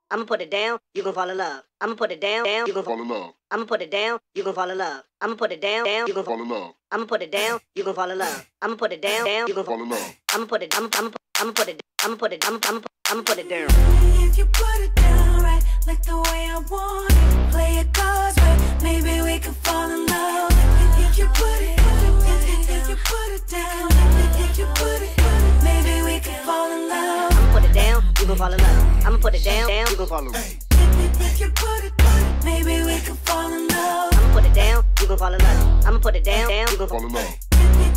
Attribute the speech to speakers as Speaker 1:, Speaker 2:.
Speaker 1: I'ma put it down, you gon' fall in love. I'ma put it down, you gon' fall in love. I'ma put it down, you gon' fall in love. I'ma put it down, you gon' fall in love. I'ma put it down, you gon' fall in love. I'ma put it down, you gon' fall in love. I'ma put it, I'ma put it, I'ma put it, I'ma put it down.
Speaker 2: If you put it down right, like the way I want it, play it cards right, maybe we could fall in love. If you put it, if you put it down, if you put it, maybe we could fall in love.
Speaker 1: I'ma put it down, you gon' fall in love. I'ma put it down, you gon' fall in love.
Speaker 2: If you put it, maybe we could fall in love.
Speaker 1: I'ma put it down, you gon' fall in love. I'ma put it down, you gon' fall in love.